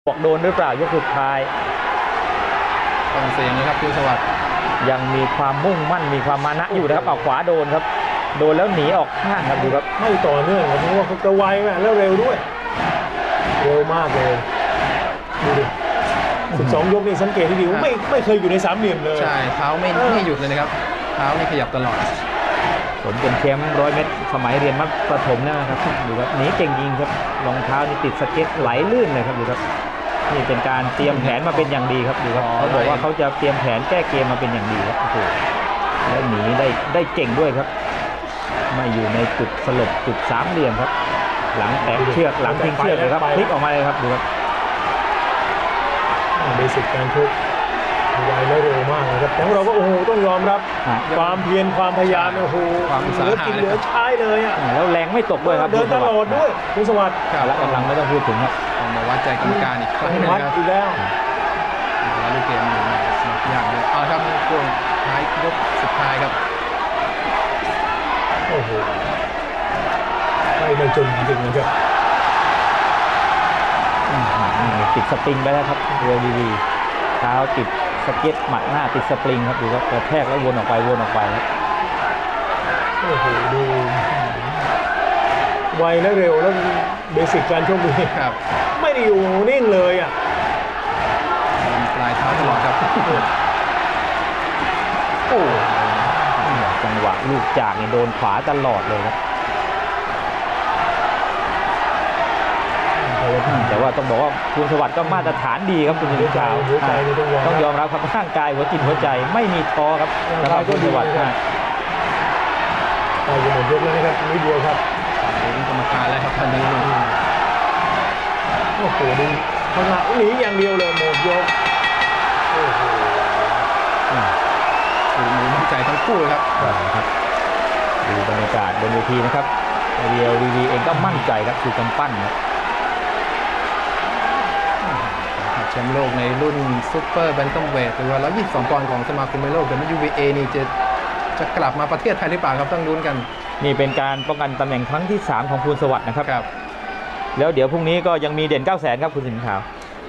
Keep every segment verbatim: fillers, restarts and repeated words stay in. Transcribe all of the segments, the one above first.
บอกโดนหรือเปล่ายกสุดท้ายต้องเสียงนะครับคุณสวัสดิ์ยังมีความมุ่งมั่นมีความมานะอยู่นะครับเอาขวาโดนครับโดนแล้วหนีออกข้างครับดูครับไม่ต่อเนื่องเพราะว่าเขาจะไวแม่แล้วเร็วด้วยเร็วมากเลยดูดิสิบสองยกนี่สังเกตที่ดีว่าไม่ไม่เคยอยู่ในสามเหลี่ยมเลยใช่เท้าไม่ไม่หยุดเลยนะครับเท้านี่ขยับตลอดผมเป็นแชมป์ร้อยเมตรสมัยเรียนมัธประถมนะครับดูครับหนีเก่งยิงครับรองเท้านี่ติดสเก็ตไหลลื่นเลยครับดูครับนี่เป็นการเตรียมแผนมาเป็นอย่างดีครับดูครับเขาบอกว่าเขาจะเตรียมแผนแก้เกมมาเป็นอย่างดีครับโอ้โหแล้วหนีได้ได้เก่งด้วยครับไม่อยู่ในจุดสลบจุดสามเหลี่ยมครับหลังแตะเชือกหลังทิ้งเชือกเลยครับพลิกออกมาเลยครับดูครับเบสิกการชกไวและเร็วมากเลยครับแต่เราก็โอ้โหต้องยอมรับความเพียรความพยายามโอ้โหเหลือกินเหลือใช้เลยอ่ะแล้วแรงไม่ตกด้วยครับเดินตลอดด้วยคุณสวัสดิ์และกำลังไม่ต้องพูดถึงครับมาวัดใจกรรมการอีกครั้งนึงครับอีกแล้วแล้วลูกเกมอยู่ในสนามยากเลยเอาครับช่วงท้ายยกสุดท้ายครับโอ้โหไม่ได้จนจริงๆนะครับติดสปริงไปแล้วครับเรือดีๆเท้าติดสเก็ตหมัดหน้าติดสปริงครับดูครับกระแทกแล้ววนออกไปวนออกไปครับโอ้โหดูไวและเร็วแล้วเบสิกการชกดีครับไม่ได้อยู่นิ่งเลยอ่ะปลายเท้าตลอดครับโอ้จังหวะลูกจากนี่โดนขวาตลอดเลยครับแต่ว่าต้องบอกว่าคุณสวัสดิ์ก็มาตรฐานดีครับคุณยิงขาวต้องยอมรับครับร่างกายหัวจิตหัวใจไม่มีท้อครับนะครับคุณสวัสดิ์ไปหมดยกแล้วนะครับนิดเดียวครับนี่กรรมการแล้วครับท่านนี้โอ้โหดูพลังหนีอย่างเดียวเลยหมดยกโอ้โหดูมือมั่นใจทั้งคู่ครับครับดูบรรยากาศบนเวทีนะครับเรียววีวีเองก็มั่นใจครับคือกำปั้นครับแชมป์โลกในรุ่นซุปเปอร์แบนตัมเวทหรือว่าหนึ่งร้อยยี่สิบสองปอนด์ของสมาคมมวยโลก ดับเบิลยู บี เอ นี่จะจะกลับมาประเทศไทยหรือเปล่าครับต้องลุ้นกันนี่เป็นการป้องกันตำแหน่งครั้งที่สามของภูลสวัสดิ์นะครับครับแล้วเดี๋ยวพรุ่งนี้ก็ยังมีเด่นเก้าแสนครับคุณสิงห์ขาว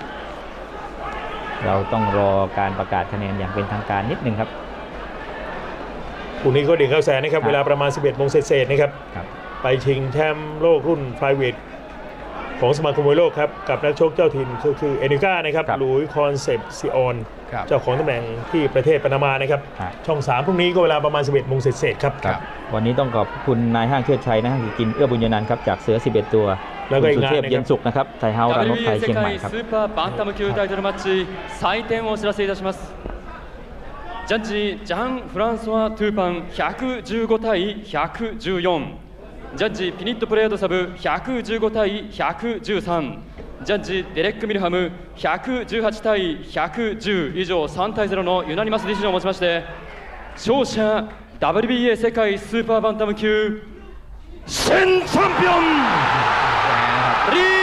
เราต้องรอการประกาศคะแนนอย่างเป็นทางการนิดนึงครับพรุ่งนี้ก็เด่นเก้าแสนนะครับเวลาประมาณสิบเอ็ดโมงเศษๆนะครับไปชิงแชมป์โลกรุ่นไฟเวทของสมาคมมวยโลกครับกับนักชกเจ้าถิ่นก็คือเอนิก้านะครับหลุยคอนเซปซิออนเจ้าของตำแหน่งที่ประเทศปานามานะครับช่องสามพรุ่งนี้ก็เวลาประมาณสิบเอ็ดโมงเศษๆครับวันนี้ต้องขอบคุณนายห้างเชิดชัยนะฮะกินเอื้อบุญยนันท์ครับจากเสือสิบเอ็ดตัวแล้วก็อีกงานนะครับเย็นสุขนะครับไทยเฮาส์รานนท์ไทยเชียงใหม่ครับスーパーバンタム級タイトルマッチ採点をお知らせいたしますジャッジジャン・フランソワ・トゥーパンひゃくじゅうごたいひゃくじゅうよんジャッジピニットプレードサブひゃくじゅうごたいひゃくじゅうさんジャッジデレック・ミルハムひゃくじゅうはちたいひゃくじゅう以上さんたいゼロのユナニマスディシジョンをもちまして勝者 ダブリュービーエー 世界スーパーバンタム級新チャンピオンリー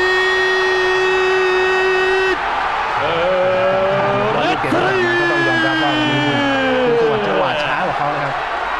レッドリーก็ต้องยอมรับว่าคุณสวัสดิ์จังหวะช้ากว่าเขานะครับ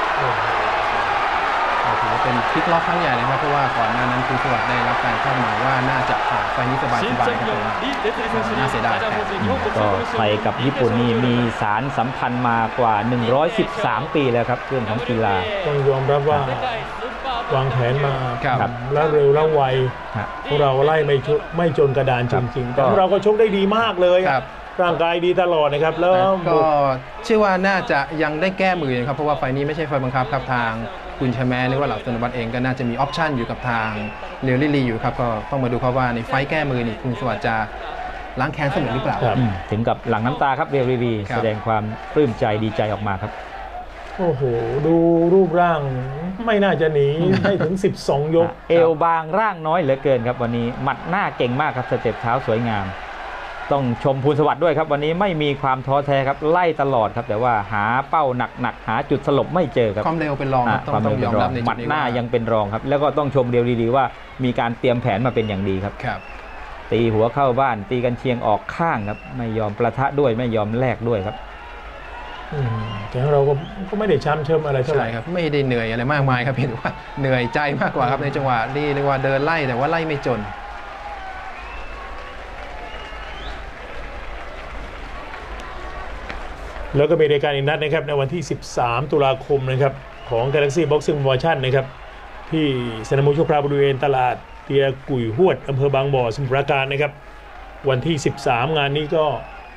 ถือว่าเป็นพลิกล็อกครั้งใหญ่นะครับเพราะว่าก่อนหน้านั้นคุณสวัสดิ์ได้รับการคาดหมายว่าน่าจะผ่านไฟนี้สบายๆครับน่าเสียดายก็ไทยกับญี่ปุ่นนี่มีสารสัมพันธ์มากว่าหนึ่งร้อยสิบสามปีแล้วครับเรื่องของกีฬาต้องยอมรับว่าวางแผนมาแล้วเร็วแล้วไวพวกเราไล่ไม่ไม่จนกระดานจริงๆแต่เราก็ชกได้ดีมากเลยร่างกายดีตลอดนะครับแล้วก็เชื่อว่าน่าจะยังได้แก้มือนะครับเพราะว่าไฟนี้ไม่ใช่ไฟบังคับครับทางคุณชแมหรือว่าเหล่าธนวัฒน์เองก็น่าจะมีออปชั่นอยู่กับทางเรียวลิลีอยู่ครับก็ต้องมาดูครับว่าในไฟแก้มือนี่คุณสวัสดิ์จะล้างแค้นสมุนหรือเปล่าถึงกับหลั่งน้ำตาครับเรียวลิลีแสดงความปลื้มใจดีใจออกมาครับโอ้โหดูรูปร่างไม่น่าจะหนีได้ถึงสิบสองยกเอวบางร่างน้อยเหลือเกินครับวันนี้หมัดหน้าเก่งมากครับสเต็ปเท้าสวยงามต้องชมภูลสวัสดิ์ด้วยครับวันนี้ไม่มีความท้อแท้ครับไล่ตลอดครับแต่ว่าหาเป้าหนักๆหาจุดสลบไม่เจอครับความเร็วเป็นรองความเร็วเป็นรองหมัดหน้ายังเป็นรองครับแล้วก็ต้องชมเดียวดีๆว่ามีการเตรียมแผนมาเป็นอย่างดีครับตีหัวเข้าบ้านตีกันเชียงออกข้างครับไม่ยอมประทะด้วยไม่ยอมแลกด้วยครับแต่เราก็ก็ไม่ได้ช้ำเชิมอะไรเท่าไหร่ครับไม่ได้เหนื่อยอะไรมากมายครับเพียงแต่ว่าเหนื่อยใจมากกว่าครับในจังหวะนี้เรียกว่าเดินไล่แต่ว่าไล่ไม่จนแล้วก็มีรายการอีกนัดนะครับในวันที่สิบสามตุลาคมนะครับของ Galaxy Boxing Promotion นะครับที่สนามมวยชั่วคราวบริเวณตลาดเตียกุยฮวดอำเภอบางบ่อสมุทรปราการนะครับวันที่สิบสามงานนี้ก็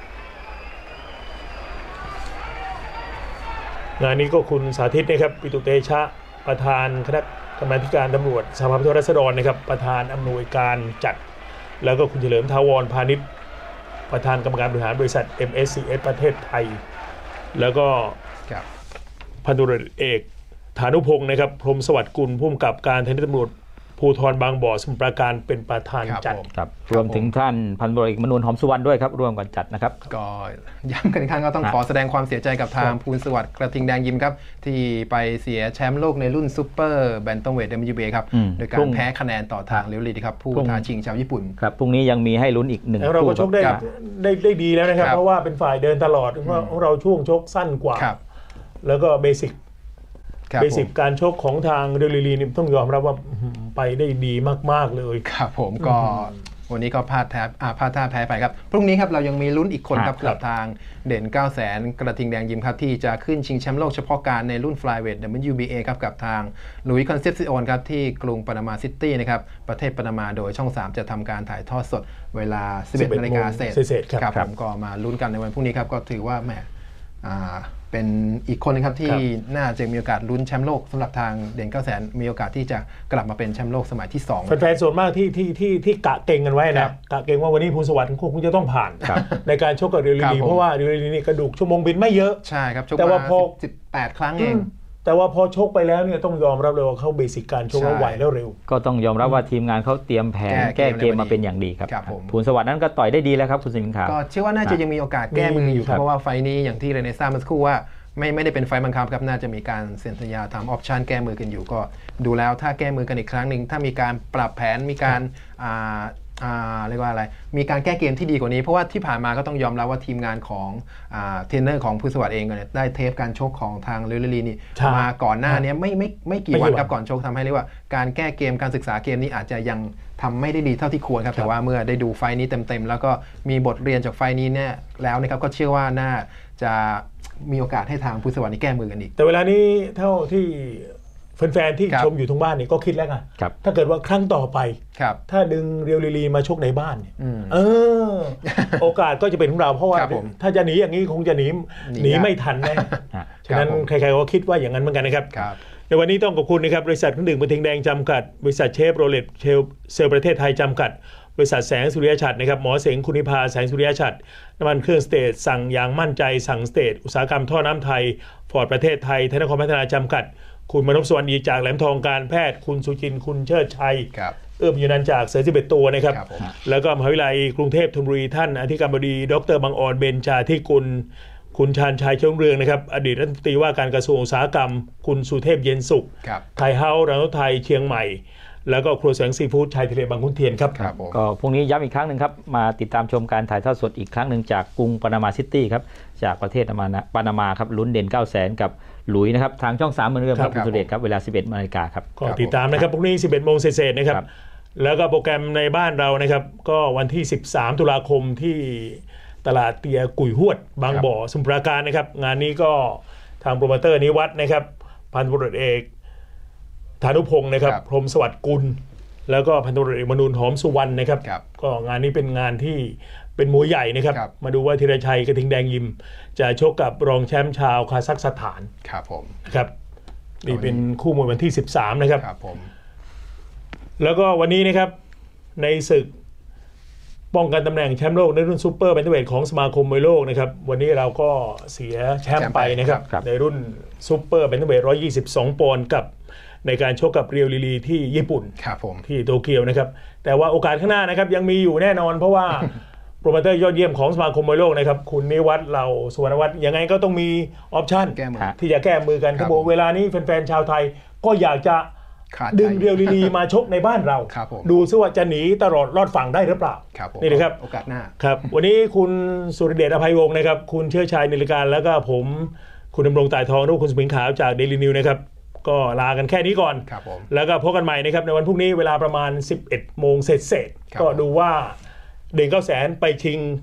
งานนี้ก็คุณสาธิตนะครับปิตุเตชะประธานคณะกรรมาธิการตำรวจสภาผู้แทนราษฎรนะครับประธานอำนวยการจัดแล้วก็คุณเฉลิมทาวรพาณิชย์ประธานกรรมการบริหารบริษัท เอ็ม เอส ซี เอส ประเทศไทยแล้วก็พันตำรวจเอกฐานุพงศ์นะครับพรหมสวัสดิ์กุลผู้กำกับการสถานีตำรวจภูธรบางบ่อสมุทรปราการเป็นประธานจัดครับรวมถึงท่านพันตำรวจเอกมนูนหอมสุวรรณด้วยครับร่วมกันจัดนะครับก็ย้ำกันอีกครั้งก็ต้องขอแสดงความเสียใจกับทางภูลสวัสดิ์กระทิงแดงยิมครับที่ไปเสียแชมป์โลกในรุ่นซูเปอร์แบนตัมเวท ดับเบิลยู บี เอ ครับโดยการแพ้คะแนนต่อทางเรลิครับผู้ท้าชิงชาวญี่ปุ่นครับพรุ่งนี้ยังมีให้ลุ้นอีกหนึ่งคู่เราก็ชกได้ได้ได้ดีแล้วนะครับเพราะว่าเป็นฝ่ายเดินตลอดเพราะเราช่วงชกสั้นกว่าแล้วก็เบสิกเบสิกการชกของทางเรลิลีนี่ต้องยอมรับว่าไปได้ดีมากๆเลยครับผมก็วันนี้ก็พลาดแทบพลาดท่าแพ้ไปครับพรุ่งนี้ครับเรายังมีลุ้นอีกคนครับกับทางเด่น เก้าแสน กระทิงแดงยิมครับที่จะขึ้นชิงแชมป์โลกเฉพาะการในรุ่น Flyweight ดับเบิลยู บี เอ ครับกับทางลุยส์ คอนเซปซิโอนครับที่กรุงปานามาซิตี้นะครับประเทศปานามาโดยช่องสามจะทำการถ่ายทอดสดเวลา สิบเอ็ด นาฬิกาเศษครับผมก็มาลุ้นกันในวันพรุ่งนี้ครับก็ถือว่าแหมเป็นอีกคนนึงครับที่น่าจะมีโอกาสลุ้นแชมป์โลกสำหรับทางเด่น เก้าแสน มีโอกาสที่จะกลับมาเป็นแชมป์โลกสมัยที่สองแฟนๆส่วนมากที่ที่ที่ที่กะเก่งกันไว้นะกะเก่งว่าวันนี้ภูลสวัสดิ์คงจะต้องผ่านในการชกกับเรลิลีเพราะว่าเรลิลีนี่กระดูกชั่วโมงบินไม่เยอะใช่ครับแต่ว่าพอสิบแปดครั้งเองแต่ว่าพอชกไปแล้วเนี่ยต้องยอมรับเลยว่าเขาเบสิกการชกแล้วไหวแล้วเร็วก็ต้องยอมรับว่าทีมงานเขาเตรียมแผนแก้เกมมาเป็นอย่างดีครับภูลสวัสดิ์นั้นก็ต่อยได้ดีแล้วครับคุณสิงห์ขาวก็เชื่อว่าน่าจะยังมีโอกาสแก้มืออยู่เพราะว่าไฟนี้อย่างที่เรเนซ่าเมื่อสักครู่ว่าไม่ไม่ได้เป็นไฟบังคับครับน่าจะมีการเซ็นสัญญาทำออปชันแก้มือกันอยู่ก็ดูแล้วถ้าแก้มือกันอีกครั้งหนึ่งถ้ามีการปรับแผนมีการอ่าอ่าเรียกว่าอะไรมีการแก้เกมที่ดีกว่านี้เพราะว่าที่ผ่านมาก็ต้องยอมรับว่าทีมงานของอ่าเทรนเนอร์ของภูลสวัสดิ์เองเนี่ยได้เทปการชกของทางเรลิลีนี่มาก่อนหน้านี้ไม่ไม่ไม่กี่วันครับก่อนชกทำให้เรียกว่าการแก้เกมการศึกษาเกมนี้อาจจะยังทำไม่ได้ดีเท่าที่ควรครับแต่ว่าเมื่อได้ดูไฟนี้เต็มๆแล้วก็มีบทเรียนจากไฟนี้เนี่ยแล้วนะครับก็เชื่อว่าน่าจะมีโอกาสให้ทางภูลสวัสดิ์นี่แก้มือกันอีกแต่เวลานี้เท่าที่แฟนๆที่ชมอยู่ทั้งบ้านนี่ก็คิดแล้วไงถ้าเกิดว่าครั้งต่อไปถ้าดึงเรียวลีลีมาชกในบ้านเนี่ยเออโอกาสก็จะเป็นของเราเพราะว่าถ้าจะหนีอย่างนี้คงจะหนีหนีไม่ทันแน่ฉะนั้นใครๆก็คิดว่าอย่างนั้นเหมือนกันนะครับในวันนี้ต้องขอบคุณนะครับบริษัทเครื่องดื่มกระทิงแดงจำกัดบริษัทเชฟโรเลตเชลเซลประเทศไทยจำกัดบริษัทแสงสุริยะฉัตรนะครับหมอเสงคุณนิพาแสงสุริยะฉัตรน้ำมันเครื่องสเตทสั่งอย่างมั่นใจสั่งสเตทอุตสาหกรรมท่อน้ำไทยฟอร์ดประเทศไทยธนครพัฒนาจำกัดคุณมนพสวรรณดีจากแหลมทองการแพทย์คุณสุจินคุณเชิดชัยเอื้อมอยู่นันจากเสือสิบเอ็ดตัวนะครับแล้วก็มหาวิทยาลัยกรุงเทพธนบุรีท่านอธิการบดีดรบังออนเบญจาธิกุลคุณชาญชัยเชิงเรืองนะครับอดีตรัฐมนตรีว่าการกระทรวงอุตสาหกรรมคุณสุเทพเย็นสุขไทยเฮาส์ร้านรถไทยเชียงใหม่แล้วก็ครัวแสงซีฟู้ดชายทะเลบางขุนเทียนครับก็พรุ่งนี้ย้ำอีกครั้งหนึ่งครับมาติดตามชมการถ่ายทอดสดอีกครั้งหนึ่งจากกรุงปานามาซิตี้ครับจากประเทศปานามาครับลุ้นเด่น เก้าแสน กับหลุยนะครับทางช่องสามเหมือนเดิมครับคุณสุเดชครับเวลา สิบเอ็ด นาฬิกาครับก็ติดตามนะครับพรุ่งนี้ สิบเอ็ด โมงเศษๆนะครับแล้วก็โปรแกรมในบ้านเรานะครับก็วันที่สิบสามตุลาคมที่ตลาดเตียกุยฮวดบางบ่อสมุทรปราการนะครับงานนี้ก็ทางโปรโมเตอร์นิวัฒน์นะครับพันตำรวจเอกฐานุพงศ์นะครับพรหมสวัสดิ์กุลแล้วก็พันตำรวจเอกมนูนหอมสุวรรณนะครับก็งานนี้เป็นงานที่เป็นมวยใหญ่นะครับมาดูว่าธีรชัยกระทิงแดงยิมจะชกกับรองแชมป์ชาวคาซัคสถานครับผมครับนี่เป็นคู่มวยวันที่สิบสามนะครับครับผมแล้วก็วันนี้นะครับในศึกป้องกันตำแหน่งแชมป์โลกในรุ่นซูเปอร์แบนตัมเวทของสมาคมมวยโลกนะครับวันนี้เราก็เสียแชมป์ไปนะครับในรุ่นซูเปอร์แบนตัมเวทหนึ่งร้อยยี่สิบสองปอนด์กับในการชกกับเรียวลีลีที่ญี่ปุ่นที่โตเกียวนะครับแต่ว่าโอกาสข้างหน้านะครับยังมีอยู่แน่นอนเพราะว่าโปรโมเตอร์ยอดเยี่ยมของสมาคมมวยโลกนะครับคุณนิวัฒน์เหล่าสุวรรณวัฒน์ยังไงก็ต้องมีออปชั่นที่จะแก้มือกันครับผมเวลานี้แฟนๆชาวไทยก็อยากจะดึงเรียวลีลีมาชกในบ้านเราดูซิว่าจะหนีตลอดรอดฝั่งได้หรือเปล่านี่นะครับโอกาสหน้าครับวันนี้คุณสุริเดชอภัยวงศ์นะครับคุณเชิดชัยนิลการแล้วก็ผมคุณดำรงต่ายทองและคุณสมิงขาวจากเดลินิวนะครับก็ลากันแค่นี้ก่อนแล้วก็พบกันใหม่นะครับในวันพรุ่งนี้เวลาประมาณ สิบเอ็ด โมงเศษๆก็ดูว่าเด่น เก้าแสน ไปชิงกับ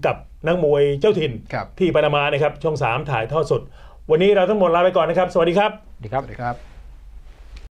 นักมวยเจ้าถิ่นที่ปานามานะครับช่องสามถ่ายทอดสดวันนี้เราทั้งหมดลาไปก่อนนะครับสวัสดีครับสวัสดีครับสวัสดีครับ